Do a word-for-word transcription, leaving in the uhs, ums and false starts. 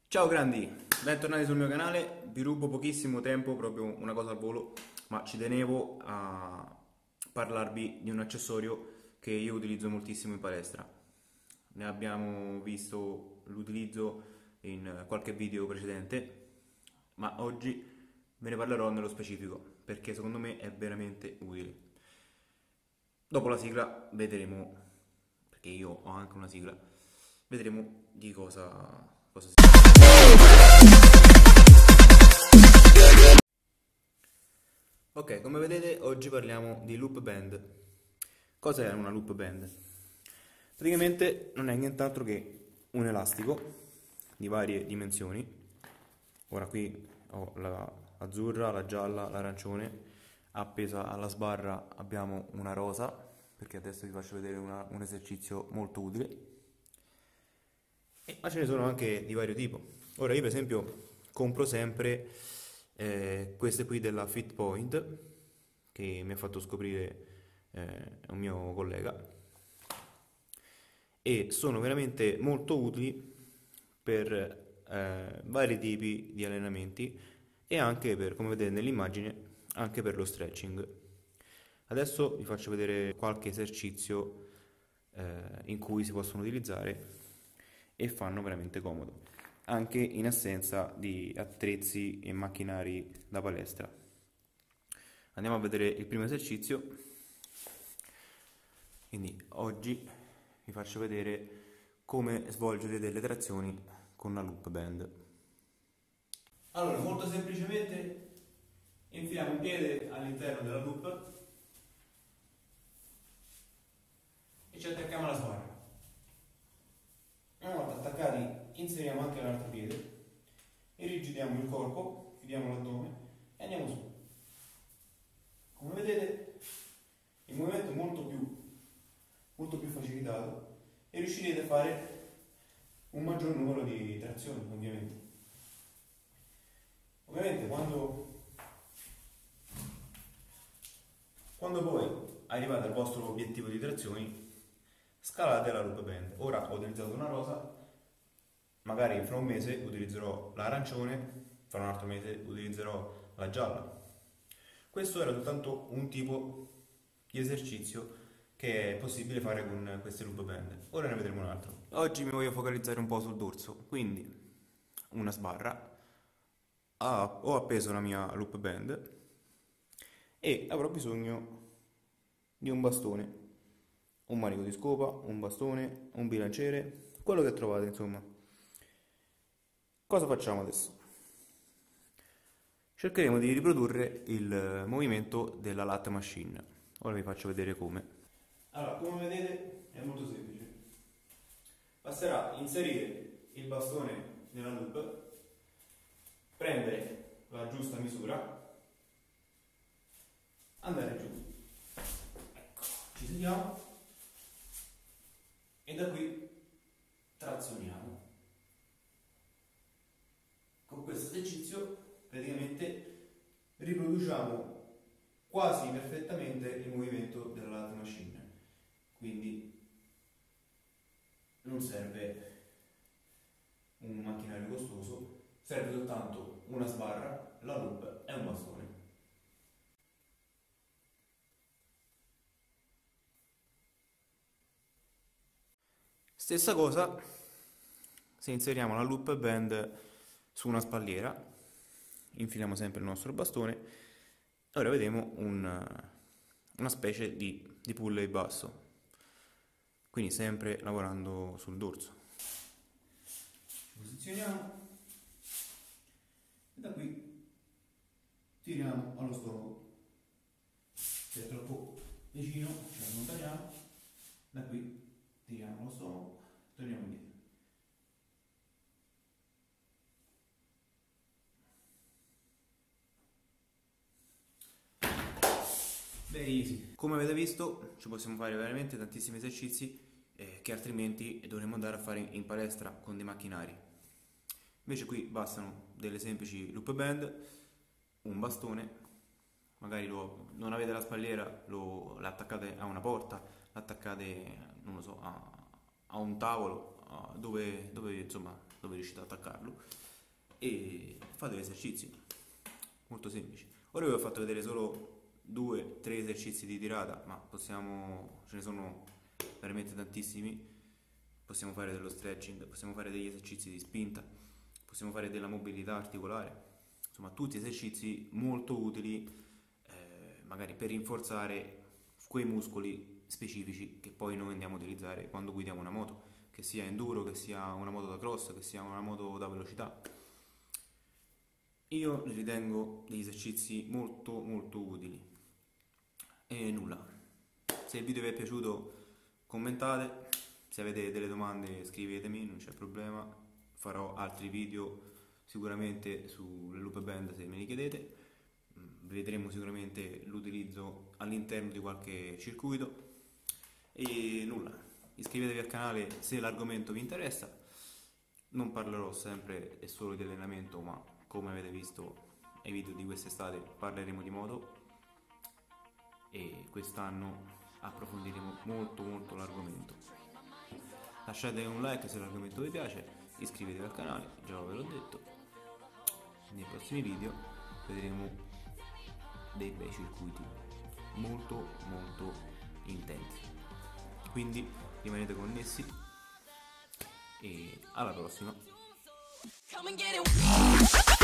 Ciao grandi, bentornati sul mio canale. Vi rubo pochissimo tempo, proprio una cosa al volo, ma ci tenevo a parlarvi di un accessorio che io utilizzo moltissimo in palestra. Ne abbiamo visto l'utilizzo in qualche video precedente, ma oggi ve ne parlerò nello specifico perché secondo me è veramente utile. Dopo la sigla vedremo, perché io ho anche una sigla, vedremo di cosa, cosa si Ok, come vedete oggi parliamo di loop band. Cos'è una loop band? Praticamente non è nient'altro che un elastico di varie dimensioni. Ora qui ho la azzurra, la gialla, l'arancione. Appesa alla sbarra abbiamo una rosa, perché adesso vi faccio vedere una- un esercizio molto utile. E- ma ce ne sono anche di vario tipo. Ora io per esempio compro sempre eh, queste qui della Fitpoint che mi ha fatto scoprire eh, un mio collega e sono veramente molto utili per eh, vari tipi di allenamenti e anche per, come vedete nell'immagine, anche per lo stretching. Adesso vi faccio vedere qualche esercizio eh, in cui si possono utilizzare e fanno veramente comodo, anche in assenza di attrezzi e macchinari da palestra. Andiamo a vedere il primo esercizio. Quindi oggi vi faccio vedere come svolgere delle trazioni con una loop band. Allora, molto semplicemente infiliamo un piede all'interno della loop e ci attacchiamo alla sbarra. Una volta attaccati inseriamo anche l'altro piede, irrigidiamo il corpo, chiudiamo l'addome e andiamo su. Come vedete il movimento è molto più, molto più facilitato e riuscirete a fare un maggior numero di trazioni, ovviamente. Ovviamente quando, quando poi arrivate al vostro obiettivo di trazioni, scalate la loop band. Ora ho utilizzato una rosa, magari fra un mese utilizzerò l'arancione, fra un altro mese utilizzerò la gialla. Questo era soltanto un tipo di esercizio che è possibile fare con queste loop band. Ora ne vedremo un altro. Oggi mi voglio focalizzare un po' sul dorso, quindi una sbarra, ah, ho appeso la mia loop band e avrò bisogno di un bastone, un manico di scopa, un bastone, un bilanciere, quello che trovate insomma. Cosa facciamo adesso? Cercheremo di riprodurre il movimento della lat machine. Ora vi faccio vedere come. Allora, come vedete è molto semplice. Basterà inserire il bastone nella loop, prendere la giusta misura, andare giù. Ecco, ci sediamo e da qui trazioniamo. Con questo esercizio praticamente riproduciamo quasi perfettamente il movimento della lat machine, quindi non serve un macchinario costoso, serve soltanto una sbarra, la loop e un bastone. Stessa cosa se inseriamo la loop band su una spalliera, infiliamo sempre il nostro bastone e ora vediamo un, una specie di, di pulley basso, quindi sempre lavorando sul dorso. Posizioniamo e da qui tiriamo allo stomaco. Se è troppo vicino ci allontaniamo, da qui tiriamo allo stomaco, torniamo indietro. Very easy. Come avete visto ci possiamo fare veramente tantissimi esercizi eh, che altrimenti dovremmo andare a fare in palestra con dei macchinari. Invece qui bastano delle semplici loop band, un bastone, magari lo, non avete la spalliera, lo l'attaccate a una porta, l'attaccate, non lo so, a, a un tavolo, uh, dove, dove, insomma, dove riuscite ad attaccarlo e fate gli esercizi, molto semplici. Ora vi ho fatto vedere solo due tre esercizi di tirata, ma possiamo, ce ne sono veramente tantissimi. Possiamo fare dello stretching, possiamo fare degli esercizi di spinta, possiamo fare della mobilità articolare, insomma tutti esercizi molto utili, eh, magari per rinforzare quei muscoli specifici che poi noi andiamo a utilizzare quando guidiamo una moto, che sia enduro, che sia una moto da cross, che sia una moto da velocità. Io li ritengo degli esercizi molto molto utili. E nulla, se il video vi è piaciuto commentate, se avete delle domande scrivetemi, non c'è problema, farò altri video sicuramente sulle loop band se me li chiedete. Vedremo sicuramente l'utilizzo all'interno di qualche circuito. E nulla, iscrivetevi al canale se l'argomento vi interessa. Non parlerò sempre e solo di allenamento, ma come avete visto nei video di quest'estate parleremo di moto e quest'anno approfondiremo molto molto l'argomento. Lasciate un like se l'argomento vi piace, iscrivetevi al canale, già ve l'ho detto. Nei prossimi video vedremo dei bei circuiti molto molto intensi, quindi rimanete connessi e alla prossima.